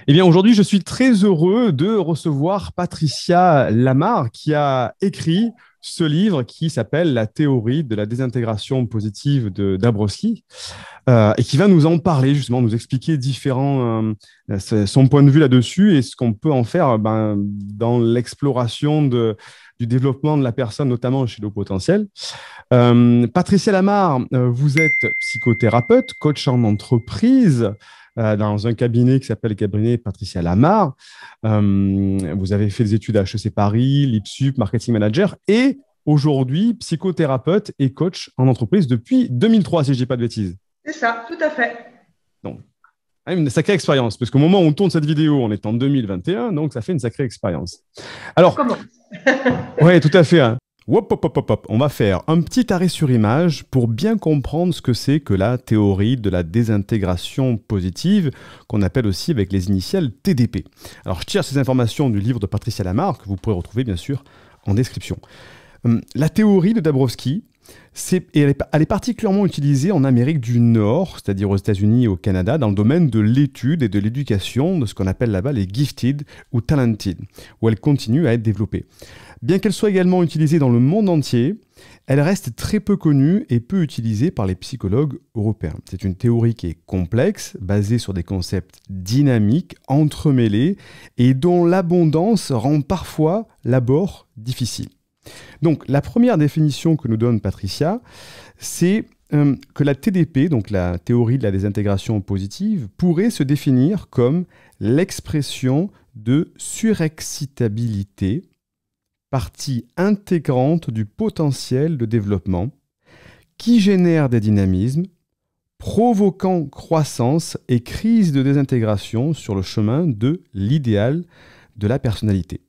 Eh bien, aujourd'hui, je suis très heureux de recevoir Patricia Lamarre qui a écrit ce livre qui s'appelle La théorie de la désintégration positive de Dabrowski et qui va nous en parler, justement, nous expliquer son point de vue là-dessus et ce qu'on peut en faire dans l'exploration du développement de la personne, notamment chez le potentiel. Patricia Lamarre, vous êtes psychothérapeute, coach en entreprise dans un cabinet qui s'appelle le cabinet Patricia Lamarre. Vous avez fait des études à HEC Paris, l'IPSUP, marketing manager et aujourd'hui psychothérapeute et coach en entreprise depuis 2003, si je ne dis pas de bêtises. C'est ça, tout à fait. Donc, une sacrée expérience, parce qu'au moment où on tourne cette vidéo, on est en 2021, donc ça fait une sacrée expérience. On Alors, commence. oui, tout à fait. Hein. Hop, hop, hop, hop, hop. On va faire un petit arrêt sur image pour bien comprendre ce que c'est que la théorie de la désintégration positive, qu'on appelle aussi avec les initiales TDP. Alors, je tire ces informations du livre de Patricia Lamarre, que vous pourrez retrouver bien sûr en description. La théorie de Dabrowski, elle est particulièrement utilisée en Amérique du Nord, c'est-à-dire aux États-Unis et au Canada, dans le domaine de l'étude et de l'éducation de ce qu'on appelle là-bas les gifted ou talented, où elle continue à être développée. Bien qu'elle soit également utilisée dans le monde entier, elle reste très peu connue et peu utilisée par les psychologues européens. C'est une théorie qui est complexe, basée sur des concepts dynamiques, entremêlés, et dont l'abondance rend parfois l'abord difficile. Donc, la première définition que nous donne Patricia, c'est que la TDP, donc la théorie de la désintégration positive, pourrait se définir comme l'expression de surexcitabilité, partie intégrante du potentiel de développement, qui génère des dynamismes, provoquant croissance et crise de désintégration sur le chemin de l'idéal de la personnalité.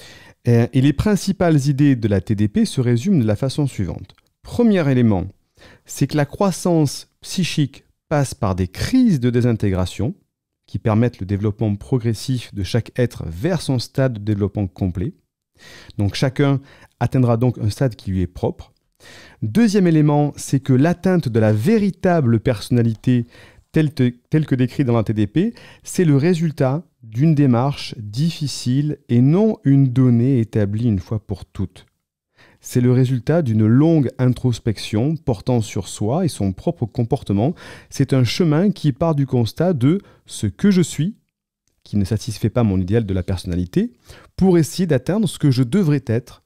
Et les principales idées de la TDP se résument de la façon suivante. Premier élément, c'est que la croissance psychique passe par des crises de désintégration qui permettent le développement progressif de chaque être vers son stade de développement complet. Donc chacun atteindra donc un stade qui lui est propre. Deuxième élément, c'est que l'atteinte de la véritable personnalité telle que décrite dans la TDP, c'est le résultat d'une démarche difficile et non une donnée établie une fois pour toutes. C'est le résultat d'une longue introspection portant sur soi et son propre comportement. C'est un chemin qui part du constat de ce que je suis, qui ne satisfait pas mon idéal de la personnalité, pour essayer d'atteindre ce que je devrais être,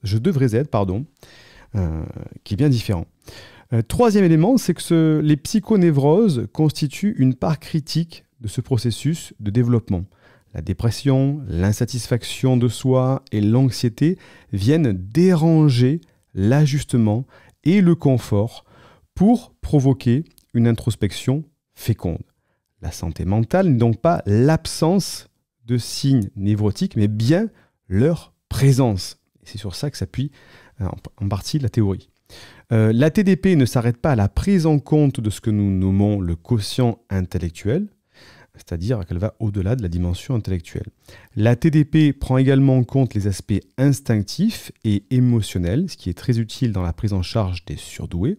qui est bien différent. Troisième élément, c'est que les psychonévroses constituent une part critique de ce processus de développement. La dépression, l'insatisfaction de soi et l'anxiété viennent déranger l'ajustement et le confort pour provoquer une introspection féconde. La santé mentale n'est donc pas l'absence de signes névrotiques, mais bien leur présence. Et c'est sur ça que s'appuie en partie la théorie. La TDP ne s'arrête pas à la prise en compte de ce que nous nommons le quotient intellectuel, c'est-à-dire qu'elle va au-delà de la dimension intellectuelle. La TDP prend également en compte les aspects instinctifs et émotionnels, ce qui est très utile dans la prise en charge des surdoués.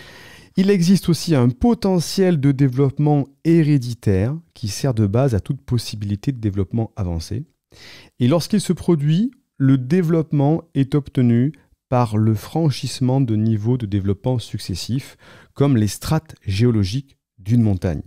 Il existe aussi un potentiel de développement héréditaire qui sert de base à toute possibilité de développement avancé. Et lorsqu'il se produit, le développement est obtenu par le franchissement de niveaux de développement successifs, comme les strates géologiques d'une montagne.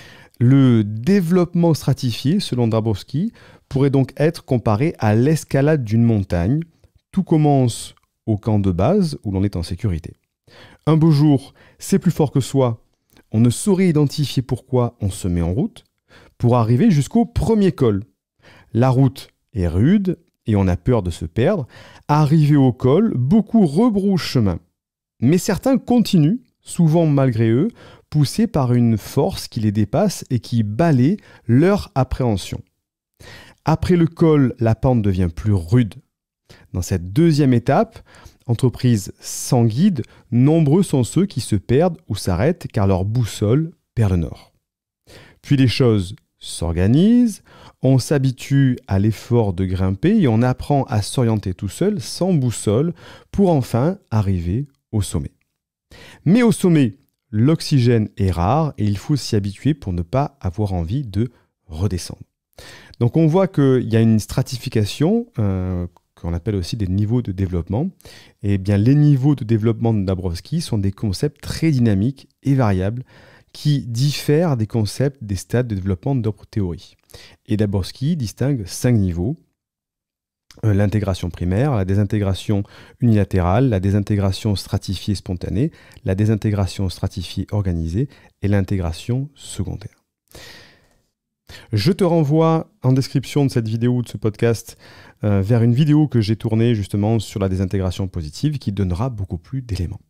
Le développement stratifié, selon Dabrowski, pourrait donc être comparé à l'escalade d'une montagne. Tout commence au camp de base, où l'on est en sécurité. Un beau jour, c'est plus fort que soi. On ne saurait identifier pourquoi on se met en route pour arriver jusqu'au premier col. La route est rude et on a peur de se perdre. Arrivé au col, beaucoup rebroussent chemin. Mais certains continuent, souvent malgré eux, poussés par une force qui les dépasse et qui balaie leur appréhension. Après le col, la pente devient plus rude. Dans cette deuxième étape, entreprise sans guide, nombreux sont ceux qui se perdent ou s'arrêtent car leur boussole perd le nord. Puis les choses s'organisent, on s'habitue à l'effort de grimper et on apprend à s'orienter tout seul, sans boussole, pour enfin arriver au sommet. Mais au sommet, l'oxygène est rare et il faut s'y habituer pour ne pas avoir envie de redescendre. Donc on voit qu'il y a une stratification qu'on appelle aussi des niveaux de développement. Et bien les niveaux de développement de Dabrowski sont des concepts très dynamiques et variables qui diffèrent des concepts des stades de développement d'autres théories. Et Dabrowski distingue 5 niveaux. L'intégration primaire, la désintégration unilatérale, la désintégration stratifiée spontanée, la désintégration stratifiée organisée et l'intégration secondaire. Je te renvoie en description de cette vidéo ou de ce podcast vers une vidéo que j'ai tournée justement sur la désintégration positive qui donnera beaucoup plus d'éléments.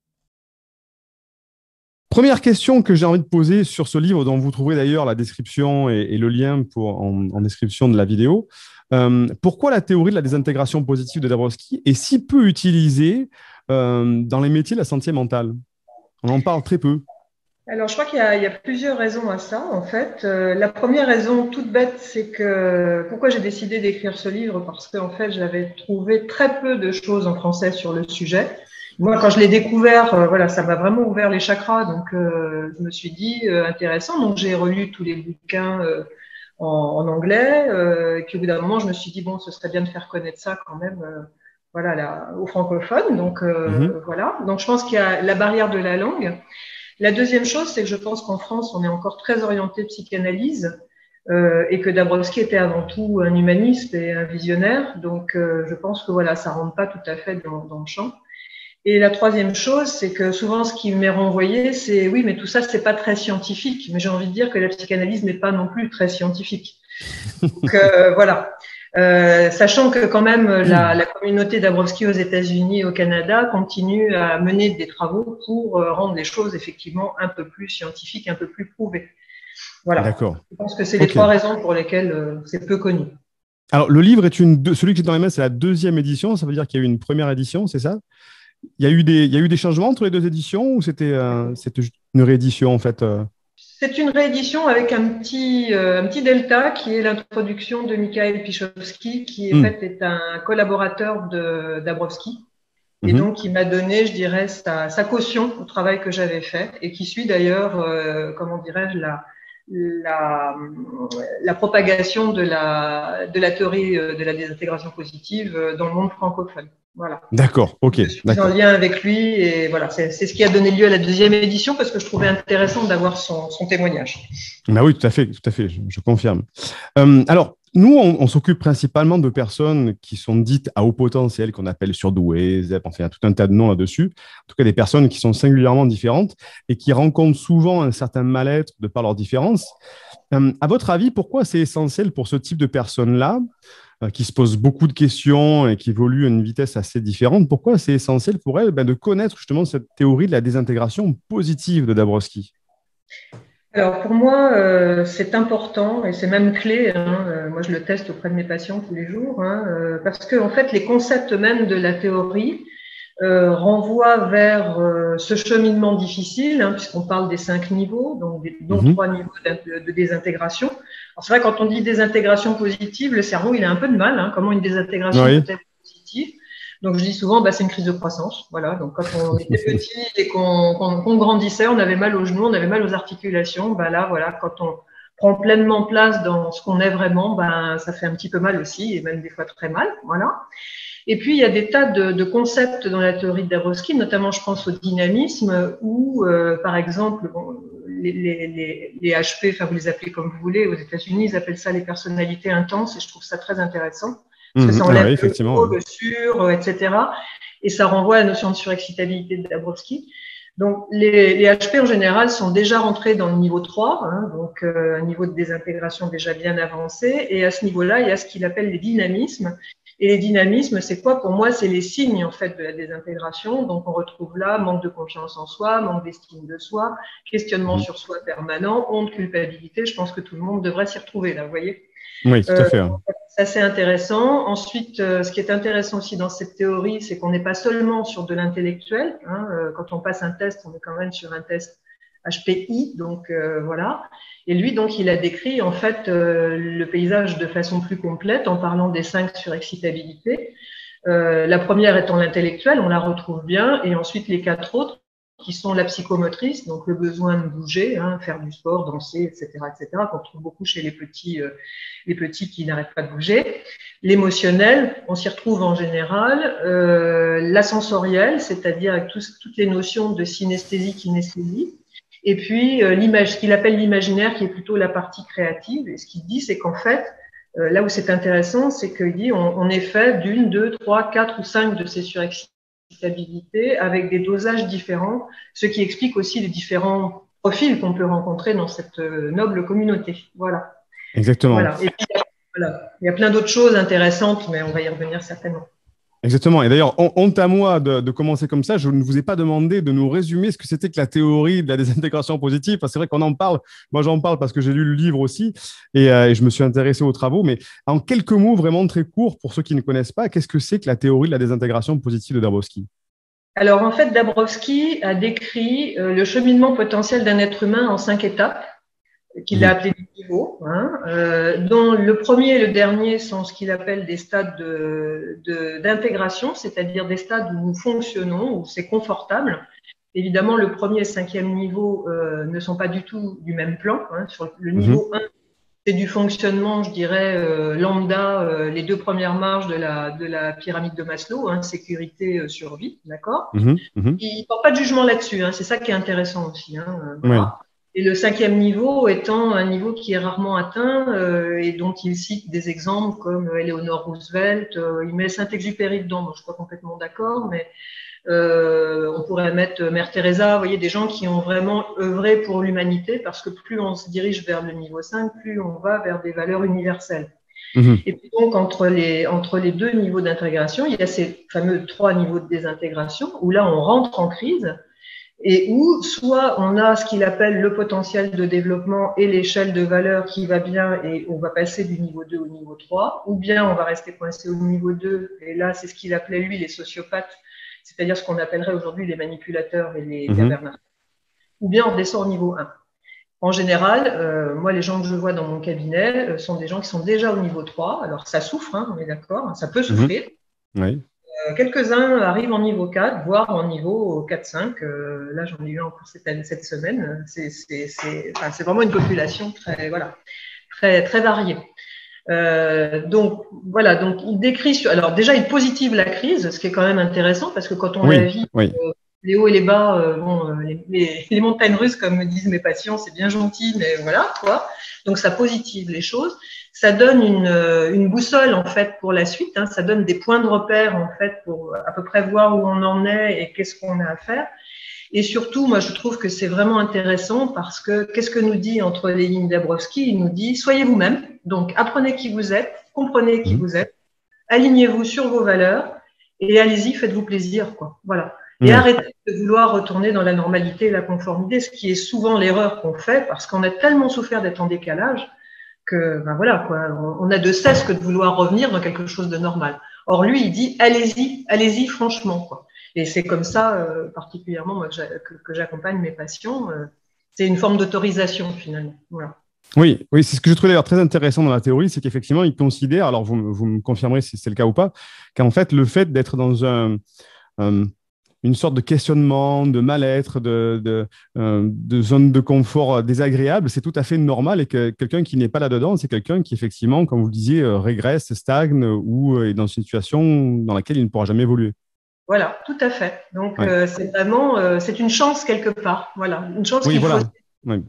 Première question que j'ai envie de poser sur ce livre, dont vous trouverez d'ailleurs la description et le lien en description de la vidéo. Pourquoi la théorie de la désintégration positive de Dabrowski est si peu utilisée dans les métiers de la santé mentale? On en parle très peu. Alors, je crois qu'il y a plusieurs raisons à ça, en fait. La première raison, toute bête, c'est que pourquoi j'ai décidé d'écrire ce livre, parce qu'en fait, j'avais trouvé très peu de choses en français sur le sujet. Moi, quand je l'ai découvert, voilà, ça m'a vraiment ouvert les chakras, donc je me suis dit intéressant. Donc, j'ai relu tous les bouquins en anglais, et puis au bout d'un moment, je me suis dit bon, ce serait bien de faire connaître ça quand même, voilà, aux francophones. Donc voilà. Donc, je pense qu'il y a la barrière de la langue. La deuxième chose, c'est que je pense qu'en France, on est encore très orienté psychanalyse et que Dabrowski était avant tout un humaniste et un visionnaire. Donc, je pense que voilà, ça rentre pas tout à fait dans le champ. Et la troisième chose, c'est que souvent, ce qui m'est renvoyé, c'est oui, mais tout ça, c'est pas très scientifique. Mais j'ai envie de dire que la psychanalyse n'est pas non plus très scientifique. Donc, voilà. Sachant que quand même la communauté Dabrowski aux États-Unis et au Canada continue à mener des travaux pour rendre les choses effectivement un peu plus scientifiques, un peu plus prouvées. Voilà. D'accord. Je pense que c'est les trois raisons pour lesquelles c'est peu connu. Alors, le livre est celui qui est dans les mains, c'est la 2e édition. Ça veut dire qu'il y a eu une première édition, c'est ça? Il y a eu des changements entre les 2 éditions ou c'était une réédition en fait C'est une réédition avec un petit delta qui est l'introduction de Mikhail Pichowski, qui en fait est un collaborateur de Dabrowski. Et donc, qui m'a donné, je dirais, sa caution au travail que j'avais fait et qui suit d'ailleurs, comment dirais-je, la propagation de la théorie de la désintégration positive dans le monde francophone. Voilà. D'accord, ok. Je suis en lien avec lui et voilà, c'est ce qui a donné lieu à la 2e édition parce que je trouvais intéressant d'avoir son témoignage. Bah oui, tout à fait, je confirme. Alors, nous, on s'occupe principalement de personnes qui sont dites à haut potentiel, qu'on appelle surdouées, ZEP, enfin, il y a tout un tas de noms là-dessus. En tout cas, des personnes qui sont singulièrement différentes et qui rencontrent souvent un certain mal-être de par leurs différences. À votre avis, pourquoi c'est essentiel pour ce type de personnes-là, qui se posent beaucoup de questions et qui évoluent à une vitesse assez différente, pourquoi c'est essentiel pour elles de connaître justement cette théorie de la désintégration positive de Dabrowski? Alors pour moi, c'est important et c'est même clé. Moi, je le teste auprès de mes patients tous les jours, parce que en fait, les concepts même de la théorie renvoient vers ce cheminement difficile, puisqu'on parle des 5 niveaux, donc dont 3 niveaux de désintégration. Alors c'est vrai, quand on dit désintégration positive, le cerveau il a un peu de mal. Comment une désintégration peut être positive? Donc, je dis souvent, c'est une crise de croissance. Voilà. Donc, quand on était petit et qu'on grandissait, on avait mal aux genoux, on avait mal aux articulations. Là, voilà, quand on prend pleinement place dans ce qu'on est vraiment, ça fait un petit peu mal aussi, et même des fois très mal. Voilà. Et puis, il y a des tas de concepts dans la théorie de Dabrowski, notamment, je pense au dynamisme, où, par exemple, les HP, enfin, vous les appelez comme vous voulez, aux États-Unis, ils appellent ça les personnalités intenses, et je trouve ça très intéressant. Parce que ça enlève le sur, etc. Et ça renvoie à la notion de surexcitabilité de Dabrowski. Donc, les HP en général sont déjà rentrés dans le niveau 3, donc un niveau de désintégration déjà bien avancé. Et à ce niveau-là, il y a ce qu'il appelle les dynamismes. Et les dynamismes, c'est quoi? Pour moi, c'est les signes en fait de la désintégration. Donc, on retrouve là manque de confiance en soi, manque d'estime de soi, questionnement sur soi permanent, honte, culpabilité. Je pense que tout le monde devrait s'y retrouver là, vous voyez? Oui, tout à fait. Ça, c'est intéressant. Ensuite, ce qui est intéressant aussi dans cette théorie, c'est qu'on n'est pas seulement sur de l'intellectuel. Quand on passe un test, on est quand même sur un test HPI, donc voilà. Et lui, donc, il a décrit en fait le paysage de façon plus complète en parlant des 5 surexcitabilités. La première étant l'intellectuel, on la retrouve bien, et ensuite les 4 autres. qui sont la psychomotrice, donc le besoin de bouger, faire du sport, danser, etc., qu'on trouve beaucoup chez les petits qui n'arrêtent pas de bouger. L'émotionnel, on s'y retrouve en général. La sensorielle, c'est-à-dire avec toutes les notions de synesthésie, kinesthésie. Et puis, ce qu'il appelle l'imaginaire, qui est plutôt la partie créative. Et ce qu'il dit, c'est qu'en fait, là où c'est intéressant, c'est qu'il dit on est fait d'une, deux, trois, quatre ou cinq de ces surexcitabilités avec des dosages différents, ce qui explique aussi les différents profils qu'on peut rencontrer dans cette noble communauté. Voilà. Exactement. Voilà. Et puis, voilà. Il y a plein d'autres choses intéressantes, mais on va y revenir certainement. Exactement. Et d'ailleurs, honte à moi de commencer comme ça. Je ne vous ai pas demandé de nous résumer ce que c'était que la théorie de la désintégration positive. Enfin, c'est vrai qu'on en parle. Moi, j'en parle parce que j'ai lu le livre aussi et je me suis intéressé aux travaux. Mais en quelques mots, vraiment très courts, pour ceux qui ne connaissent pas, qu'est-ce que c'est que la théorie de la désintégration positive de Dabrowski? Alors, en fait, Dabrowski a décrit le cheminement potentiel d'un être humain en 5 étapes, qu'il a appelé des niveaux, dont le premier et le dernier sont ce qu'il appelle des stades d'intégration, c'est-à-dire des stades où nous fonctionnons, où c'est confortable. Évidemment, le premier et le cinquième niveau ne sont pas du tout du même plan. Sur le niveau 1, c'est du fonctionnement, je dirais, lambda, les 2 premières marches de la pyramide de Maslow, sécurité, survie, d'accord. Il ne porte pas de jugement là-dessus, c'est ça qui est intéressant aussi. Voilà. Et le 5e niveau étant un niveau qui est rarement atteint et dont il cite des exemples comme Eleanor Roosevelt, il met Saint-Exupéry dedans, donc je suis pas complètement d'accord, mais on pourrait mettre Mère Teresa, vous voyez, des gens qui ont vraiment œuvré pour l'humanité, parce que plus on se dirige vers le niveau 5, plus on va vers des valeurs universelles. Et puis donc, entre les 2 niveaux d'intégration, il y a ces fameux 3 niveaux de désintégration, où là, on rentre en crise, et où soit on a ce qu'il appelle le potentiel de développement et l'échelle de valeur qui va bien, et on va passer du niveau 2 au niveau 3, ou bien on va rester coincé au niveau 2, et là, c'est ce qu'il appelait, lui, les sociopathes, c'est-à-dire ce qu'on appellerait aujourd'hui les manipulateurs et les pervers narcissiques, ou bien on redescend au niveau 1. En général, moi, les gens que je vois dans mon cabinet sont des gens qui sont déjà au niveau 3. Alors, ça souffre, on est d'accord, ça peut souffrir. Oui. Quelques-uns arrivent en niveau 4, voire en niveau 4-5. Là, j'en ai eu encore cette semaine. C'est vraiment une population très, très variée. Donc, voilà, donc il décrit, alors déjà, il positive la crise, ce qui est quand même intéressant, parce que quand on la vit, les hauts et les bas, les montagnes russes, comme me disent mes patients, c'est bien gentil, mais voilà, quoi. Donc, ça positive les choses. Ça donne une boussole, en fait, pour la suite. Ça donne des points de repère, en fait, pour à peu près voir où on en est et qu'est-ce qu'on a à faire. Et surtout, moi, je trouve que c'est vraiment intéressant parce que qu'est-ce que nous dit entre les lignes Dabrowski? Il nous dit, soyez vous-même. Donc, apprenez qui vous êtes, comprenez qui vous êtes, alignez-vous sur vos valeurs et allez-y, faites-vous plaisir, quoi. Voilà. Et arrêtez de vouloir retourner dans la normalité et la conformité, ce qui est souvent l'erreur qu'on fait parce qu'on a tellement souffert d'être en décalage que, voilà, quoi. On a de cesse que de vouloir revenir dans quelque chose de normal. Or, lui, il dit, allez-y, franchement, quoi. Et c'est comme ça, particulièrement, moi, que j'accompagne mes patients. C'est une forme d'autorisation, finalement. Voilà. Oui, c'est ce que je trouvais d'ailleurs très intéressant dans la théorie, c'est qu'effectivement, il considère, alors vous me confirmerez si c'est le cas ou pas, qu'en fait, le fait d'être dans une sorte de questionnement, de mal-être, de zone de confort désagréable, c'est tout à fait normal et que quelqu'un qui n'est pas là-dedans, c'est quelqu'un qui, effectivement, comme vous le disiez, régresse, stagne ou est dans une situation dans laquelle il ne pourra jamais évoluer. Voilà, tout à fait. Donc, c'est vraiment, c'est une chance quelque part. Voilà, une chance qu'il faut. Oui.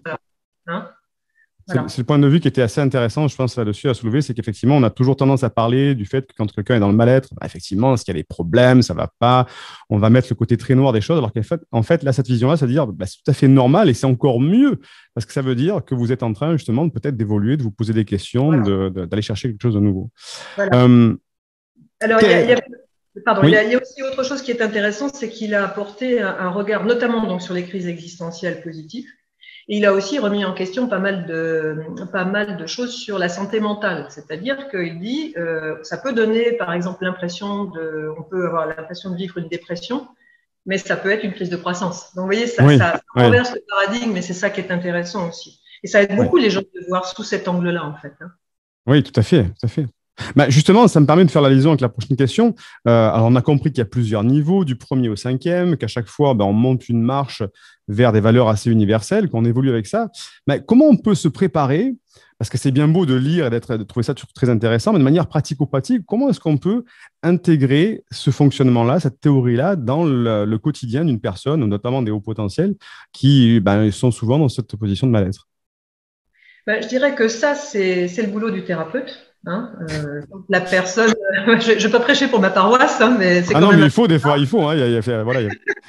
C'est le point de vue qui était assez intéressant, je pense, là-dessus à soulever, c'est qu'effectivement, on a toujours tendance à parler du fait que quand quelqu'un est dans le mal-être, effectivement, s'il y a des problèmes, ça ne va pas, on va mettre le côté très noir des choses, alors qu'en fait, là, cette vision-là, c'est à dire, c'est tout à fait normal et c'est encore mieux, parce que ça veut dire que vous êtes en train, justement, de peut-être d'évoluer, de vous poser des questions, d'aller chercher quelque chose de nouveau. Voilà. Alors, il y a aussi autre chose qui est intéressant, c'est qu'il a apporté un regard, notamment donc, sur les crises existentielles positives. Et il a aussi remis en question pas mal de choses sur la santé mentale. C'est-à-dire qu'il dit, ça peut donner, par exemple, on peut avoir l'impression de vivre une dépression, mais ça peut être une crise de croissance. Donc, vous voyez, ça renverse le paradigme, et c'est ça qui est intéressant aussi. Et ça aide beaucoup les gens de voir sous cet angle-là, en fait. Oui, tout à fait, tout à fait. Justement, ça me permet de faire la liaison avec la prochaine question. Alors, on a compris qu'il y a plusieurs niveaux, du premier au cinquième, qu'à chaque fois, on monte une marche vers des valeurs assez universelles, qu'on évolue avec ça. Mais comment on peut se préparer? Parce que c'est bien beau de lire et de trouver ça très intéressant, mais de manière pratico-pratique, comment est-ce qu'on peut intégrer ce fonctionnement-là, cette théorie-là, dans le quotidien d'une personne, notamment des hauts potentiels, qui sont souvent dans cette position de malaise? Je dirais que ça, c'est le boulot du thérapeute. Hein. La personne, je ne vais pas prêcher pour ma paroisse, hein, mais c'est Ah quand non, même. mais il faut, des fois, il faut. Hein, voilà,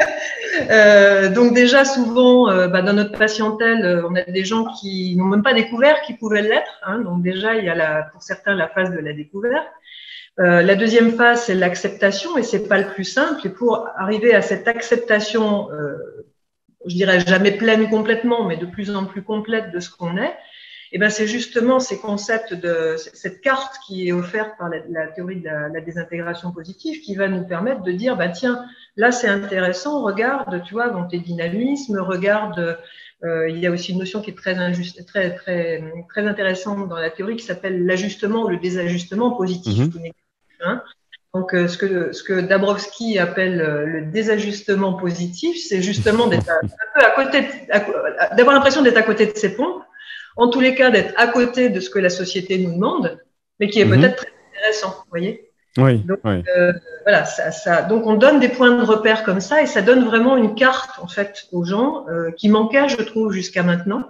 Donc déjà, souvent, dans notre patientèle, on a des gens qui n'ont même pas découvert qu'ils pouvaient l'être. Hein. Donc déjà, il y a pour certains la phase de la découverte. La deuxième phase, c'est l'acceptation, et c'est pas le plus simple. Et pour arriver à cette acceptation, je dirais jamais pleine complètement, mais de plus en plus complète de ce qu'on est, et ben c'est justement ces concepts de cette carte qui est offerte par la théorie de la désintégration positive qui va nous permettre de dire tiens, là c'est intéressant, regarde, tu vois, dans tes dynamismes, regarde, il y a aussi une notion qui est très intéressante dans la théorie qui s'appelle l'ajustement ou le désajustement positif ou négatif. Hein. Donc, ce que Dabrowski appelle le désajustement positif, c'est justement d'être un peu à côté, d'avoir l'impression d'être à côté de ses pompes, en tous les cas d'être à côté de ce que la société nous demande, mais qui est peut-être très intéressant, vous voyez. Oui. Donc, Oui. voilà, donc on donne des points de repère comme ça, et ça donne vraiment une carte en fait aux gens qui manquait, je trouve, jusqu'à maintenant,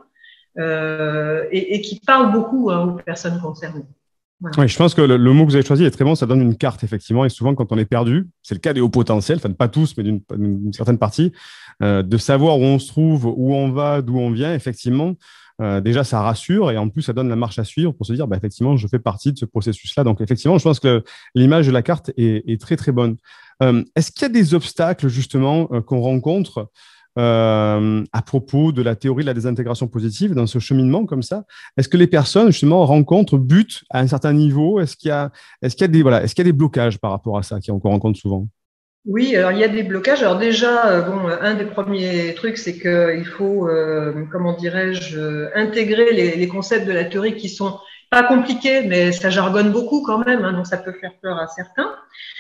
et qui parle beaucoup aux personnes concernées. Voilà. Oui, je pense que le mot que vous avez choisi est très bon. Ça donne une carte, effectivement. Et souvent, quand on est perdu, c'est le cas des hauts potentiels, enfin, pas tous, mais d'une certaine partie, de savoir où on se trouve, où on va, d'où on vient, effectivement, déjà, ça rassure. Et en plus, ça donne la marche à suivre pour se dire, effectivement, je fais partie de ce processus-là. Donc, effectivement, je pense que l'image de la carte est très, très bonne. Est-ce qu'il y a des obstacles, justement, qu'on rencontre à propos de la théorie de la désintégration positive dans ce cheminement comme ça? Est-ce que les personnes justement butent à un certain niveau? Est-ce qu'il y a des blocages par rapport à ça qu'on rencontre souvent? Oui, alors il y a des blocages. Alors déjà, un des premiers trucs, c'est qu'il faut, comment dirais-je, intégrer les concepts de la théorie qui sont pas compliqués, mais ça jargonne beaucoup quand même, hein, donc ça peut faire peur à certains.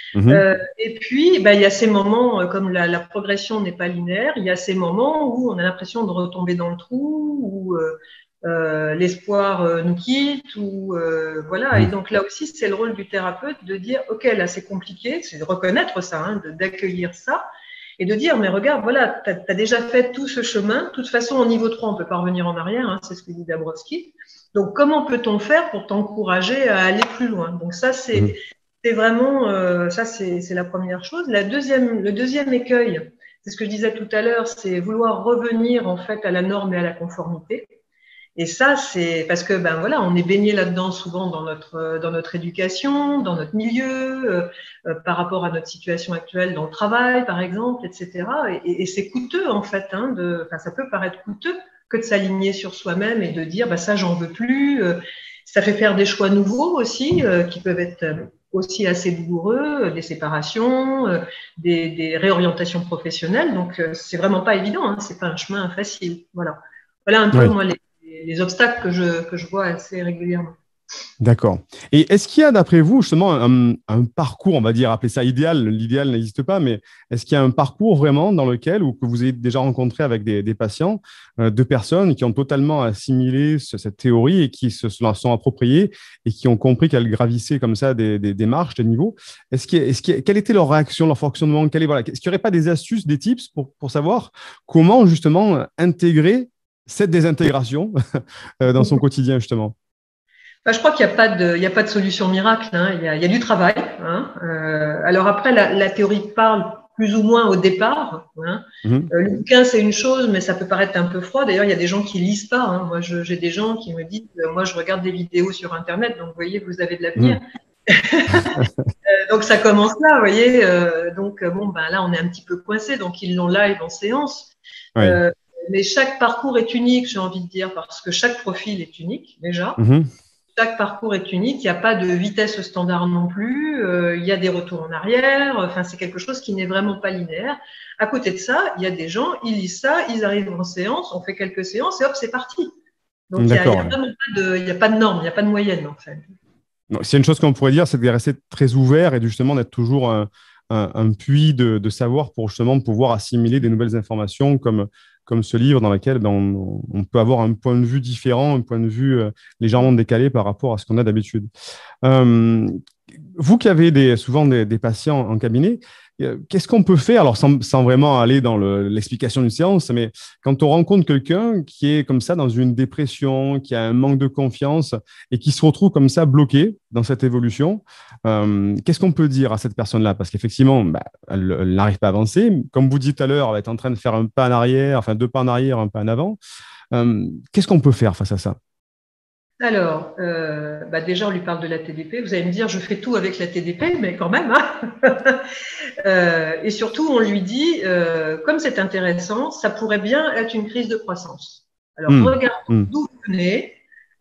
Et puis, il y a ces moments, comme la progression n'est pas linéaire, il y a ces moments où on a l'impression de retomber dans le trou, où l'espoir nous quitte, ou voilà. Et donc là aussi, c'est le rôle du thérapeute de dire, ok, là c'est compliqué, c'est de reconnaître ça, hein, d'accueillir ça, et de dire, mais regarde, voilà, t'as déjà fait tout ce chemin. De toute façon, au niveau 3, on peut pas revenir en arrière, hein, c'est ce que dit Dabrowski. Donc, comment peut-on faire pour t'encourager à aller plus loin? Donc ça, c'est vraiment, ça c'est la première chose. Le deuxième écueil, c'est ce que je disais tout à l'heure, c'est vouloir revenir en fait à la norme et à la conformité. Et ça, c'est parce que voilà, on est baigné là-dedans souvent dans notre éducation, dans notre milieu, par rapport à notre situation actuelle dans le travail, par exemple, etc. Et c'est coûteux en fait, hein, ça peut paraître coûteux que de s'aligner sur soi-même et de dire ça j'en veux plus. Ça fait faire des choix nouveaux aussi qui peuvent être aussi assez douloureux, des séparations, des réorientations professionnelles. Donc c'est vraiment pas évident, hein, c'est pas un chemin facile. Voilà un peu moi les obstacles que je vois assez régulièrement. D'accord. Et est-ce qu'il y a, d'après vous, justement, un parcours, on va dire, appeler ça idéal, l'idéal n'existe pas, mais est-ce qu'il y a un parcours vraiment dans lequel, ou que vous avez déjà rencontré avec des patients, de personnes qui ont totalement assimilé cette théorie et qui se sont appropriées et qui ont compris qu'elles gravissaient comme ça des marches, des niveaux? Quelle était leur réaction, leur fonctionnement? Est-ce qu'il n'y aurait pas des astuces, des tips pour savoir comment, justement, intégrer cette désintégration dans son quotidien, justement? Je crois qu'il n'y a pas de solution miracle. Hein. Il y a du travail. Hein. Alors après, la théorie parle plus ou moins au départ. Hein. Le bouquin, c'est une chose, mais ça peut paraître un peu froid. D'ailleurs, il y a des gens qui lisent pas. Hein. Moi, j'ai des gens qui me disent, moi, je regarde des vidéos sur Internet, donc vous voyez, vous avez de l'avenir. Donc ça commence là, vous voyez. Donc là, on est un petit peu coincé. Donc ils l'ont live en séance. Oui. Mais chaque parcours est unique, j'ai envie de dire, parce que chaque profil est unique déjà. Chaque parcours est unique, il n'y a pas de vitesse standard non plus, il y a des retours en arrière, enfin c'est quelque chose qui n'est vraiment pas linéaire. À côté de ça, il y a des gens, ils lisent ça, ils arrivent en séance, on fait quelques séances et hop, c'est parti. Donc il n'y a pas de norme, il n'y a pas de moyenne en fait. Donc, s'il y a une chose qu'on pourrait dire, c'est de rester très ouvert et justement d'être toujours un puits de savoir pour justement pouvoir assimiler des nouvelles informations comme ce livre dans lequel ben, on peut avoir un point de vue différent, un point de vue légèrement décalé par rapport à ce qu'on a d'habitude. Euh, Vous qui avez souvent des patients en cabinet, qu'est-ce qu'on peut faire, alors sans vraiment aller dans l'explication d'une séance, mais quand on rencontre quelqu'un qui est comme ça dans une dépression, qui a un manque de confiance et qui se retrouve comme ça bloqué dans cette évolution, qu'est-ce qu'on peut dire à cette personne-là? Parce qu'effectivement, bah, elle n'arrive pas à avancer. Comme vous dites tout à l'heure, elle est en train de faire un pas en arrière, enfin 2 pas en arrière, un pas en avant. Qu'est-ce qu'on peut faire face à ça? Alors, déjà, on lui parle de la TDP. Vous allez me dire, je fais tout avec la TDP, mais quand même, hein. Et surtout, on lui dit, comme c'est intéressant, ça pourrait bien être une crise de croissance. Alors, Hum, regardons hum, d'où vous venez.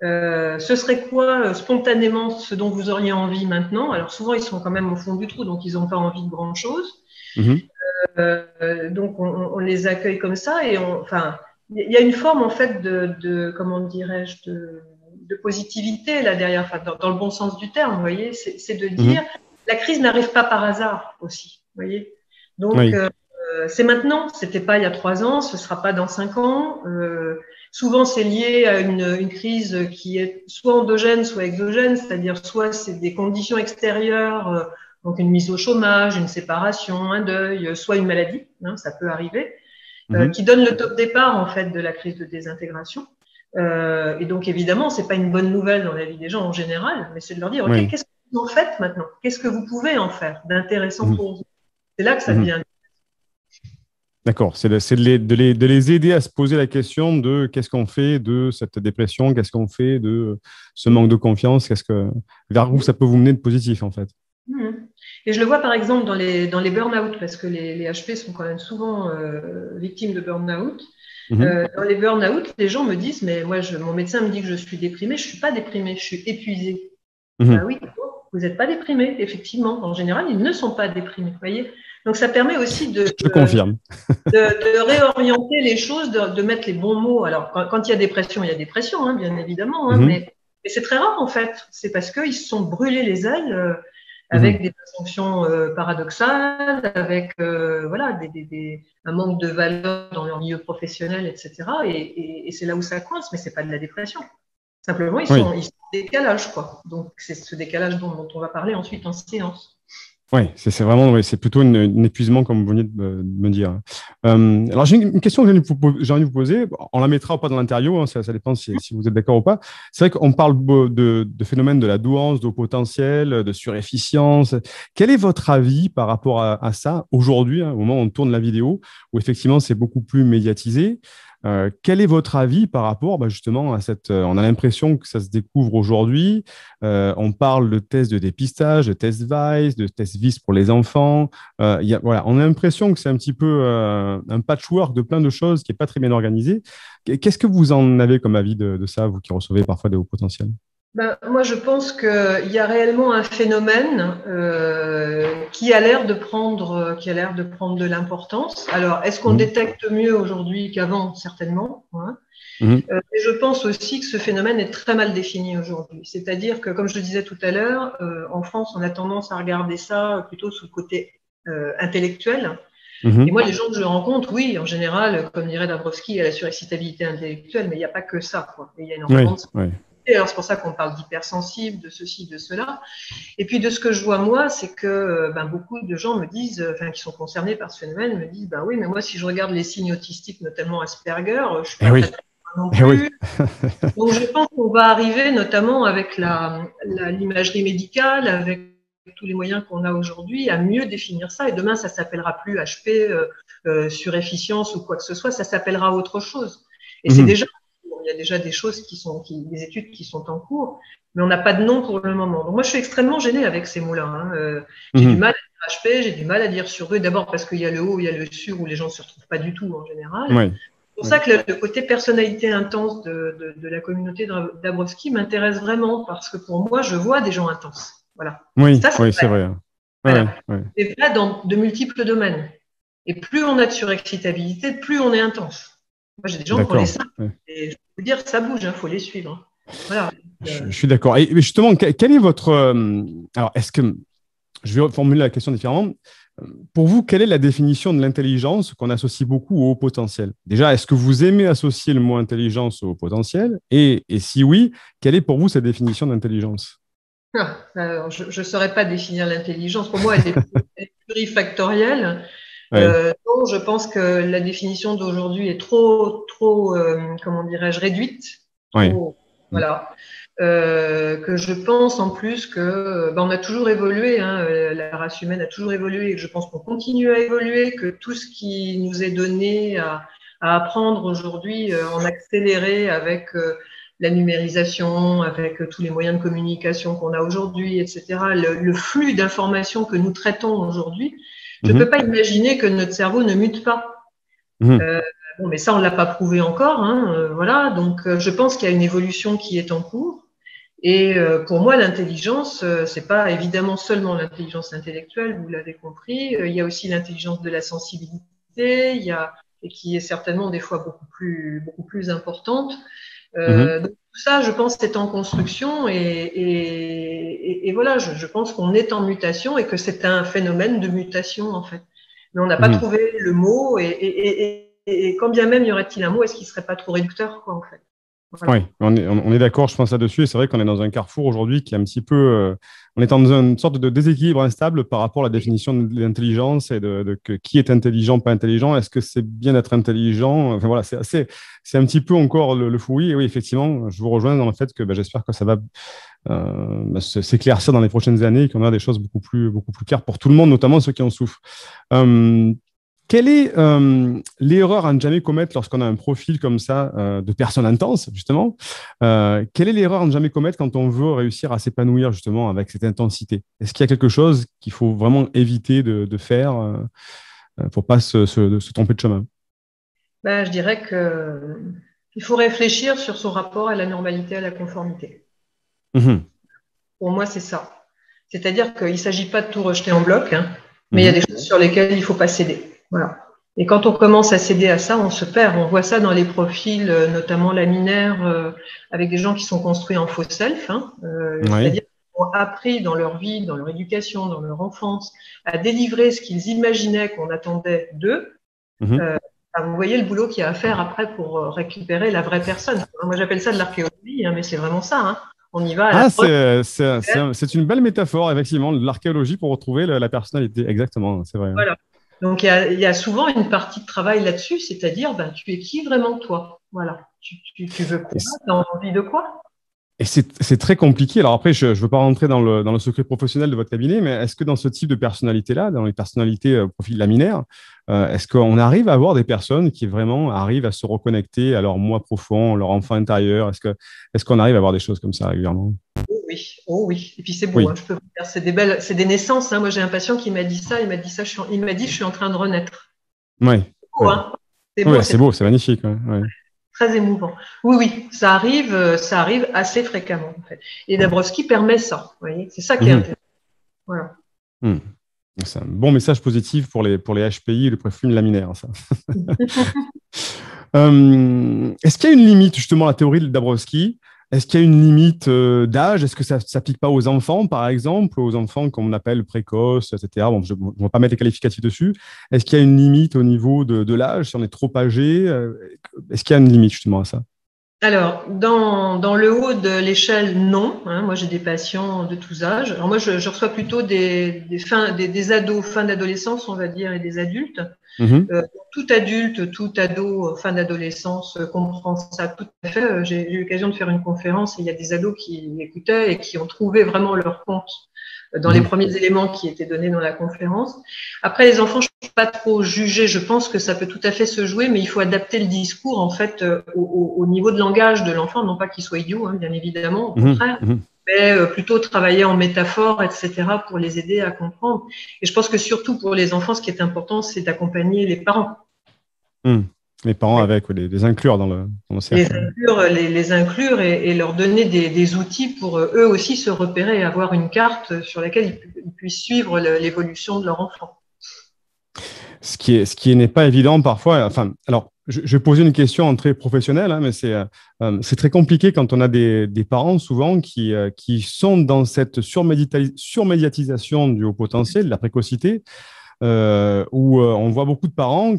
Ce serait quoi spontanément ce dont vous auriez envie maintenant? Alors, souvent, ils sont quand même au fond du trou, donc ils n'ont pas envie de grand-chose. mhm, Donc, on les accueille comme ça et enfin, il y a une forme en fait comment dirais-je, de positivité là derrière, enfin, dans le bon sens du terme, vous voyez, c'est de dire mhm. la crise n'arrive pas par hasard aussi, vous voyez. Donc, Oui. c'est maintenant, c'était pas il y a 3 ans, ce sera pas dans 5 ans. Souvent, c'est lié à une crise qui est soit endogène, soit exogène, c'est-à-dire soit c'est des conditions extérieures, donc une mise au chômage, une séparation, un deuil, soit une maladie, hein, ça peut arriver, Mhm, qui donne le top départ en fait de la crise de désintégration. Et donc évidemment, c'est pas une bonne nouvelle dans la vie des gens en général, mais c'est de leur dire, ok, oui. qu'est-ce que vous en faites maintenant? Qu'est-ce que vous pouvez en faire d'intéressant Mhm, pour vous? C'est là que ça mhm. devient. D'accord, c'est de les aider à se poser la question de qu'est-ce qu'on fait de cette dépression, qu'est-ce qu'on fait de ce manque de confiance, vers où ça peut vous mener de positif en fait. Mhm. Et je le vois par exemple dans les burn-out, parce que les HP sont quand même souvent victimes de burn-out. Mhm, Dans les burn-out, les gens me disent, mais moi, mon médecin me dit que je suis déprimée, je ne suis pas déprimée, je suis épuisée. Ben mhm. oui, vous n'êtes pas déprimé, effectivement. En général, ils ne sont pas déprimés, voyez. Donc ça permet aussi de, Je confirme. de réorienter les choses, de mettre les bons mots. Alors, quand il y a dépression, il y a dépression, hein, bien évidemment, hein, Mhm, mais c'est très rare en fait. C'est parce qu'ils se sont brûlés les ailes avec mhm. des fonctions paradoxales, avec voilà, un manque de valeur dans leur milieu professionnel, etc. Et c'est là où ça coince, mais c'est pas de la dépression. Simplement, Oui. ils sont en décalage, quoi. Donc, c'est ce décalage dont on va parler ensuite en séance. Oui, c'est vraiment, ouais, c'est plutôt un épuisement, comme vous venez de me dire. Alors, j'ai une question que j'ai envie de vous poser. On la mettra ou pas dans l'interview, hein, ça dépend si vous êtes d'accord ou pas. C'est vrai qu'on parle de phénomènes de la douance, de haut potentiel, de surefficience. Quel est votre avis par rapport à ça aujourd'hui, hein, au moment où on tourne la vidéo, où effectivement c'est beaucoup plus médiatisé? Quel est votre avis par rapport bah, justement à cette... on a l'impression que ça se découvre aujourd'hui. On parle de tests de dépistage, de tests VICE, de tests VIS pour les enfants. Voilà, on a l'impression que c'est un petit peu un patchwork de plein de choses qui n'est pas très bien organisé. Qu'est-ce que vous en avez comme avis de ça, vous qui recevez parfois des hauts potentiels? Moi, je pense qu'il y a réellement un phénomène qui a l'air de prendre de l'importance. Alors, est-ce qu'on Mhm, détecte mieux aujourd'hui qu'avant? Certainement, hein. mhm, Et je pense aussi que ce phénomène est très mal défini aujourd'hui. C'est-à-dire que, comme je le disais tout à l'heure, en France, on a tendance à regarder ça plutôt sous le côté intellectuel. Et mhm. moi, les gens que je rencontre, oui, en général, comme dirait Dabrowski, il y a la surexcitabilité intellectuelle, mais il n'y a pas que ça, quoi. Et il y a énormément Oui, de oui. alors, c'est pour ça qu'on parle d'hypersensible, de ceci, de cela. Et puis, de ce que je vois, moi, c'est que beaucoup de gens me disent, enfin, qui sont concernés par ce phénomène, me disent, oui, mais moi, si je regarde les signes autistiques, notamment Asperger, je ne suis Eh pas très oui, non eh oui. plus. Donc, je pense qu'on va arriver, notamment avec l'imagerie médicale, avec tous les moyens qu'on a aujourd'hui, à mieux définir ça. Et demain, ça ne s'appellera plus HP, surefficience ou quoi que ce soit, ça s'appellera autre chose. Et c'est Mhm, déjà, il y a déjà des choses des études qui sont en cours, mais on n'a pas de nom pour le moment. Donc moi, je suis extrêmement gênée avec ces mots-là, hein. J'ai du mhm. mal à dire HP, j'ai du mal à dire sur eux, d'abord parce qu'il y a le haut, il y a le sur, où les gens ne se retrouvent pas du tout en général. Oui, C'est pour oui. ça que le côté personnalité intense de la communauté Dabrowski m'intéresse vraiment, parce que pour moi, je vois des gens intenses. Voilà. Oui, Ça, c'est oui, c'est vrai. vrai. Oui, Voilà. oui. C'est vrai dans de multiples domaines. Et plus on a de surexcitabilité, plus on est intense. Moi, j'ai des gens qui ont les D'accord. seins. Ouais. Et je peux vous dire, ça bouge, il faut les suivre. Voilà. Je suis d'accord. Et justement, quel est votre... alors, est-ce que... Je vais formuler la question différemment. Pour vous, quelle est la définition de l'intelligence qu'on associe beaucoup au haut potentiel? Déjà, est-ce que vous aimez associer le mot intelligence au haut potentiel? Et si oui, quelle est pour vous cette définition d'intelligence? Alors, je ne saurais pas définir l'intelligence. Pour moi, elle est plurifactorielle. Oui. Non, je pense que la définition d'aujourd'hui est trop, comment dirais-je, réduite. Oui. Trop, voilà. Que je pense en plus que on a toujours évolué, hein, la race humaine a toujours évolué et que je pense qu'on continue à évoluer, que tout ce qui nous est donné à apprendre aujourd'hui en accéléré avec la numérisation, avec tous les moyens de communication qu'on a aujourd'hui, etc., le flux d'informations que nous traitons aujourd'hui, je ne peux pas imaginer que notre cerveau ne mute pas. Mhm. Bon, mais ça, on ne l'a pas prouvé encore, hein, voilà. Donc, je pense qu'il y a une évolution qui est en cours. Et pour moi, l'intelligence, c'est pas évidemment seulement l'intelligence intellectuelle, vous l'avez compris. Il y a aussi l'intelligence de la sensibilité, et qui est certainement des fois beaucoup plus importante. Mhm. Donc tout ça, je pense, est en construction et voilà, je pense qu'on est en mutation et que c'est un phénomène de mutation en fait. Mais on n'a pas Mhm. trouvé le mot et quand bien même y aurait-il un mot, est-ce qu'il serait pas trop réducteur quoi en fait? Voilà. Oui, on est d'accord, je pense là-dessus. Et c'est vrai qu'on est dans un carrefour aujourd'hui qui est un petit peu. On est dans une sorte de déséquilibre instable par rapport à la définition de l'intelligence et qui est intelligent, pas intelligent. Est-ce que c'est bien d'être intelligent? Enfin voilà, c'est un petit peu encore le fouillis. Et oui, effectivement, je vous rejoins dans le fait que j'espère que ça va s'éclaircir dans les prochaines années et qu'on aura des choses beaucoup plus claires pour tout le monde, notamment ceux qui en souffrent. Euh, Quelle est l'erreur à ne jamais commettre lorsqu'on a un profil comme ça de personne intense, justement? Quelle est l'erreur à ne jamais commettre quand on veut réussir à s'épanouir, justement, avec cette intensité? Est-ce qu'il y a quelque chose qu'il faut vraiment éviter de faire pour ne pas se tromper de chemin? Ben, je dirais que il faut réfléchir sur son rapport à la normalité, à la conformité. Mhm. Pour moi, c'est ça. C'est-à-dire qu'il ne s'agit pas de tout rejeter en bloc, hein, mais il y a Mhm. des choses sur lesquelles il ne faut pas céder. Voilà. Et quand on commence à céder à ça, on se perd. On voit ça dans les profils, notamment laminaires, avec des gens qui sont construits en faux self, hein, Oui. c'est-à-dire qu'ils ont appris dans leur vie, dans leur éducation, dans leur enfance, à délivrer ce qu'ils imaginaient qu'on attendait d'eux. Mhm. Euh, vous voyez le boulot qu'il y a à faire après pour récupérer la vraie personne. Moi, j'appelle ça de l'archéologie, hein, mais c'est vraiment ça. Hein. On y va à la Ah, recherche. c'est une belle métaphore, effectivement, de l'archéologie pour retrouver la personnalité. Exactement, c'est vrai. Voilà. Donc, il y a souvent une partie de travail là-dessus, c'est-à-dire, ben, tu es qui vraiment toi? Voilà. Tu veux quoi? Et Tu as envie de quoi? Et c'est très compliqué. Alors après, je ne veux pas rentrer dans le secret professionnel de votre cabinet, mais est-ce que dans ce type de personnalité-là, dans les personnalités profil laminaire, est-ce qu'on arrive à avoir des personnes qui vraiment arrivent à se reconnecter à leur moi profond, leur enfant intérieur? Est-ce qu'on arrive à avoir des choses comme ça régulièrement? Oh oui, oh oui. Et puis c'est beau, hein, Oui. je peux vous dire, c'est des naissances. Hein. Moi, j'ai un patient qui m'a dit ça, il m'a dit, je suis en train de renaître. Oui. C'est beau, Oui. hein? C'est beau, Ouais, c'est c'est beau, c'est magnifique. Ouais. Ouais. très émouvant. Oui, oui, ça arrive assez fréquemment, en fait. Et Dabrowski permet ça, vous voyez, c'est ça qui est Mhm. intéressant. Voilà. Mhm. C'est un bon message positif pour les HPI et le profil laminaire, ça. Est-ce qu'il y a une limite, justement, à la théorie de Dabrowski? Est-ce qu'il y a une limite d'âge? Est-ce que ça ne s'applique pas aux enfants, par exemple, aux enfants qu'on appelle précoces, etc. Bon, je ne vais pas mettre les qualificatifs dessus. Est-ce qu'il y a une limite au niveau de l'âge, si on est trop âgé? Est-ce qu'il y a une limite, justement, à ça? Alors, dans le haut de l'échelle, non. Hein. Moi, j'ai des patients de tous âges. Alors moi, je reçois plutôt des ados, fin d'adolescence, on va dire, et des adultes. Mhm. Tout adulte, tout ado, fin d'adolescence comprend ça tout à fait. J'ai eu l'occasion de faire une conférence et il y a des ados qui écoutaient et qui ont trouvé vraiment leur compte dans les Mhm. premiers éléments qui étaient donnés dans la conférence. Après, les enfants, je ne peux pas trop juger. Je pense que ça peut tout à fait se jouer, mais il faut adapter le discours en fait au niveau de langage de l'enfant, non pas qu'il soit idiot, hein, bien évidemment, au Mhm. contraire, Mhm. mais plutôt travailler en métaphore, etc., pour les aider à comprendre. Et je pense que surtout pour les enfants, ce qui est important, c'est d'accompagner les parents. Mhm. Les parents Oui. avec, les inclure dans le cercle. Les inclure et leur donner des outils pour eux aussi se repérer et avoir une carte sur laquelle ils puissent suivre l'évolution de leur enfant. Ce qui n'est pas évident parfois. Enfin, alors, je vais poser une question très professionnelle, hein, mais c'est très compliqué quand on a des parents souvent qui sont dans cette surmédiatisation du haut potentiel, de la précocité, où on voit beaucoup de parents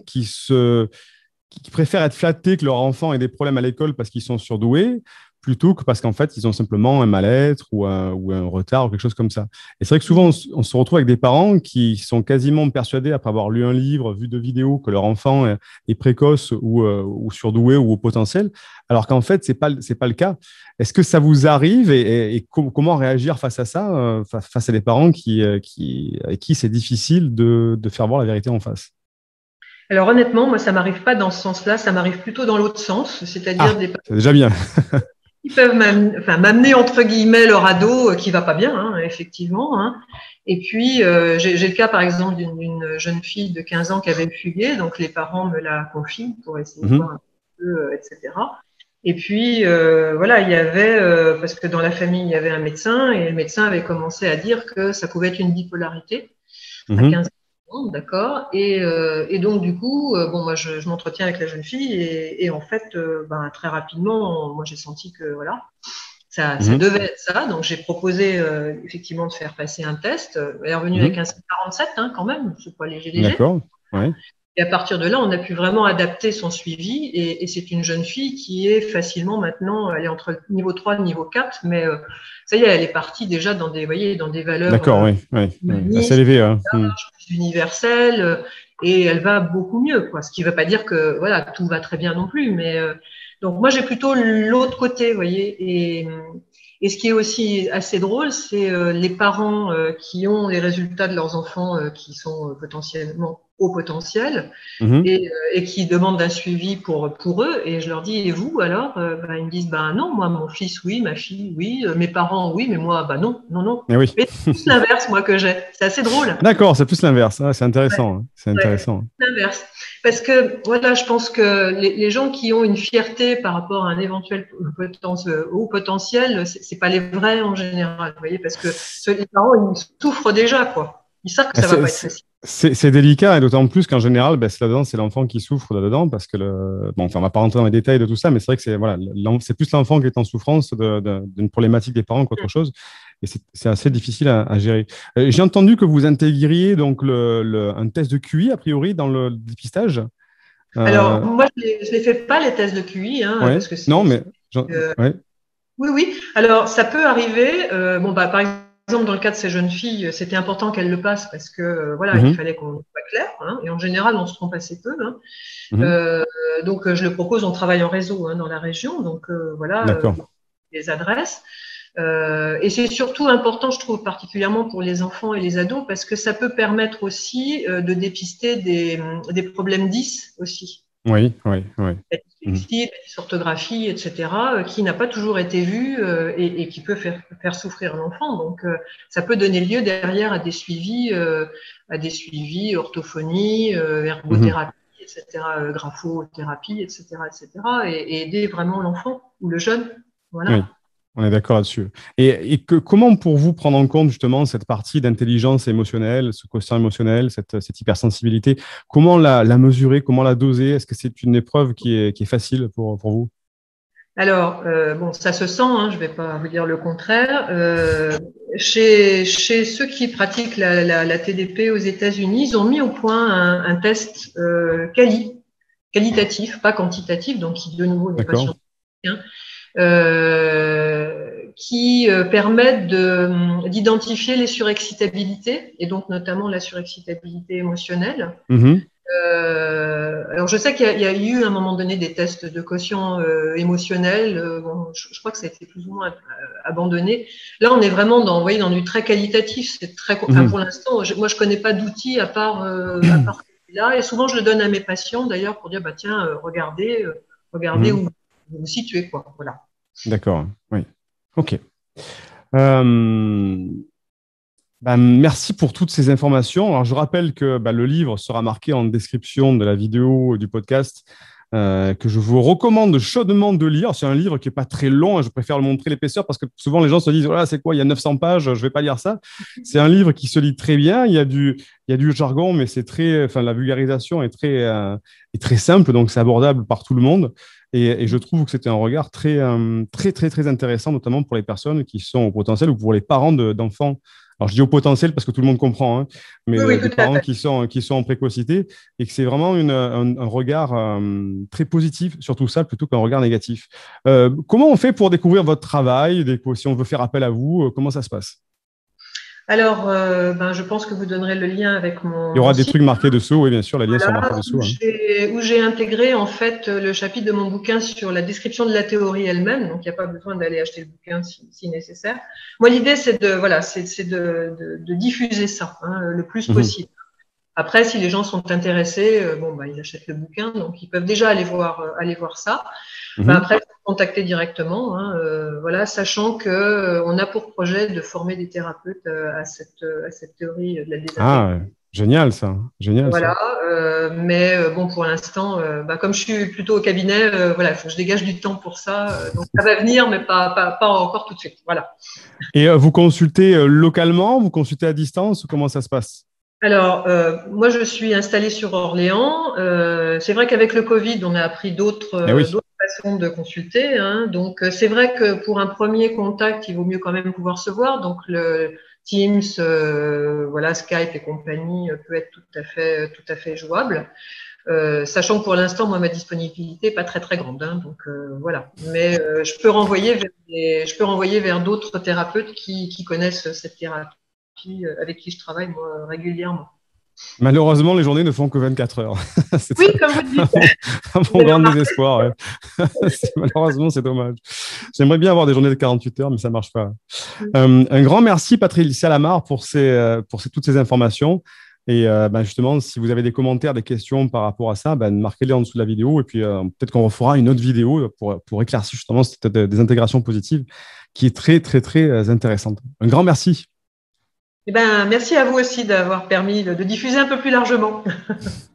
qui préfèrent être flattés que leur enfant ait des problèmes à l'école parce qu'ils sont surdoués, plutôt que parce qu'en fait, ils ont simplement un mal-être ou un retard ou quelque chose comme ça. Et c'est vrai que souvent, on se retrouve avec des parents qui sont quasiment persuadés, après avoir lu un livre, vu de vidéos, que leur enfant est précoce ou surdoué ou au potentiel, alors qu'en fait, c'est pas le cas. Est-ce que ça vous arrive et comment réagir face à ça, face à des parents avec qui c'est difficile de faire voir la vérité en face? Alors honnêtement, moi, ça m'arrive pas dans ce sens-là, ça m'arrive plutôt dans l'autre sens, c'est-à-dire Ah, des parents c'est déjà bien. qui peuvent m'amener entre guillemets leur ado qui va pas bien, hein, effectivement. Hein. Et puis j'ai le cas par exemple d'une jeune fille de 15 ans qui avait fugué, donc les parents me la confient pour essayer de voir Mhm, un peu, etc. Et puis voilà, il y avait parce que dans la famille il y avait un médecin et le médecin avait commencé à dire que ça pouvait être une bipolarité à mhm. 15 ans, d'accord. Et donc du coup, bon moi je m'entretiens avec la jeune fille et en fait, ben, très rapidement, moi j'ai senti que voilà, ça Mhm, devait être ça. Donc j'ai proposé effectivement de faire passer un test. Elle est revenue avec mhm. un 47 hein, quand même, c'est pas léger léger. D'accord. Ouais. Et à partir de là, on a pu vraiment adapter son suivi. Et c'est une jeune fille qui est facilement maintenant, elle est entre le niveau 3 et le niveau 4, mais ça y est, elle est partie déjà dans des, vous voyez, dans des valeurs D'accord, oui, oui, oui. Assez humanistes, élevé. Hein. Hmm. universelles, et elle va beaucoup mieux, quoi. Ce qui ne veut pas dire que voilà, tout va très bien non plus, mais donc moi j'ai plutôt l'autre côté, vous voyez. Et ce qui est aussi assez drôle, c'est les parents qui ont les résultats de leurs enfants qui sont potentiellement au potentiel Mhm. et qui demandent un suivi pour eux. Et je leur dis, et vous alors ben, ils me disent, ben non, moi mon fils oui, ma fille oui, mes parents oui, mais moi, ben non, non, non. Eh oui. Mais c'est plus l'inverse, moi, que j'ai. C'est assez drôle. D'accord, c'est plus l'inverse. Ah, c'est Ouais, intéressant. Hein. C'est ouais, intéressant. l'inverse. Parce que, voilà, je pense que les gens qui ont une fierté par rapport à un éventuel haut potentiel, c'est pas les vrais en général, vous voyez, parce que les parents, ils souffrent déjà, quoi. Ils savent que Ah, ça va pas être facile. C'est délicat, et d'autant plus qu'en général, ben, c'est là-dedans, c'est l'enfant qui souffre là-dedans, parce que bon, enfin, on va pas rentrer dans les détails de tout ça, mais c'est vrai que c'est voilà, c'est plus l'enfant qui est en souffrance d'une problématique des parents qu'autre chose, et c'est assez difficile à gérer. J'ai entendu que vous intégriez donc un test de QI a priori dans le dépistage. Alors, Euh, moi, je les fais pas, les tests de QI, hein, ouais, parce que non, mais ouais. oui, oui. Alors, ça peut arriver. Bon, bah, par exemple, dans le cas de ces jeunes filles, c'était important qu'elles le passent parce que, voilà, il Mhm, fallait qu'on soit clair. Hein, et en général, on se trompe assez peu. Hein. mhm. Donc, je le propose, on travaille en réseau hein, dans la région. Donc, voilà, D'accord. les adresses. Et c'est surtout important, je trouve, particulièrement pour les enfants et les ados, parce que ça peut permettre aussi de dépister des problèmes 10 aussi. Oui, oui, oui. La Mhm. dyslexie, la dysorthographie, etc., qui n'a pas toujours été vue et qui peut faire souffrir l'enfant. Donc, ça peut donner lieu derrière à des suivis orthophonie, Mhm. ergothérapie, etc., graphothérapie, etc., etc., et aider vraiment l'enfant ou le jeune. Oui, Voilà. on est d'accord là-dessus. Comment pour vous prendre en compte justement cette partie d'intelligence émotionnelle, ce quotient émotionnel, cette hypersensibilité? Comment la mesurer? Comment la doser? Est-ce que c'est une épreuve qui est facile pour vous? Alors, bon, ça se sent, hein, je ne vais pas vous dire le contraire. Chez ceux qui pratiquent la TDP aux États-Unis, ils ont mis au point un test qualitatif, pas quantitatif, donc qui de nouveau n'est pas D'accord? scientifique, hein, qui permettent d'identifier les surexcitabilités, et donc notamment la surexcitabilité émotionnelle. Mhm. Alors je sais qu'il y a eu à un moment donné des tests de quotient émotionnel. Bon, je crois que ça a été plus ou moins abandonné. Là, on est vraiment dans, vous voyez, dans du très qualitatif. C'est très, enfin, Mhm. pour l'instant, moi, je connais pas d'outils à part là. Et souvent, je le donne à mes patients d'ailleurs pour dire, bah tiens, regardez Mhm. où vous vous situez, quoi. Voilà. D'accord, oui. OK. Euh, merci pour toutes ces informations. Alors, je rappelle que le livre sera marqué en description de la vidéo et du podcast. que je vous recommande chaudement de lire. C'est un livre qui n'est pas très long, hein, je préfère le montrer l'épaisseur parce que souvent les gens se disent voilà, c'est quoi, il y a 900 pages, je ne vais pas lire ça. C'est un livre qui se lit très bien, il y a du jargon, mais la vulgarisation est très simple, donc c'est abordable par tout le monde. Et je trouve que c'était un regard très intéressant, notamment pour les personnes qui sont au potentiel ou pour les parents d'enfants. Alors, je dis au potentiel parce que tout le monde comprend, hein, mais Oui, oui, des tout à parents fait. qui sont en précocité et que c'est vraiment un regard très positif sur tout ça plutôt qu'un regard négatif. Comment on fait pour découvrir votre travail, si on veut faire appel à vous, comment ça se passe? Alors, je pense que vous donnerez le lien avec Il y mon aura des site, trucs marqués dessous, oui, bien sûr, les liens sont marqués voilà, dessous, hein. où j'ai intégré en fait le chapitre de mon bouquin sur la description de la théorie elle-même. Donc, il n'y a pas besoin d'aller acheter le bouquin si nécessaire. Moi, l'idée, c'est de diffuser ça, hein, le plus Mhm. possible. Après, si les gens sont intéressés, ils achètent le bouquin, donc ils peuvent déjà aller voir ça. Mhm. Après, contacter directement, hein, voilà, sachant que on a pour projet de former des thérapeutes à cette théorie de la Ah, désintégrité. génial ça, génial ça. Voilà, mais bon, pour l'instant, comme je suis plutôt au cabinet, voilà, il faut que je dégage du temps pour ça. Donc ça va venir, mais pas encore tout de suite. Voilà. Et vous consultez localement, vous consultez à distance, ou comment ça se passe? Alors, moi, je suis installée sur Orléans. C'est vrai qu'avec le Covid, on a appris Eh oui. d'autres façons de consulter, hein. Donc, c'est vrai que pour un premier contact, il vaut mieux quand même pouvoir se voir. Donc, le Teams, voilà, Skype et compagnie peut être tout à fait jouable. Sachant que pour l'instant, moi, ma disponibilité n'est pas très grande, hein. Donc, voilà. Mais je peux renvoyer vers d'autres thérapeutes qui connaissent cette thérapie avec qui je travaille moi, régulièrement. Malheureusement, les journées ne font que 24 heures. C'est Oui, comme vous dites, à vous mon avez grand remarqué. désespoir. Ouais. Malheureusement, c'est dommage. J'aimerais bien avoir des journées de 48 heures, mais ça ne marche pas. Un grand merci, Patricia Lamar, toutes ces informations. Et justement, si vous avez des commentaires, des questions par rapport à ça, marquez-les en dessous de la vidéo. Et puis, peut-être qu'on refera une autre vidéo pour éclaircir justement cette des intégrations positives qui est très intéressante. Un grand merci. Eh ben, merci à vous aussi d'avoir permis de diffuser un peu plus largement.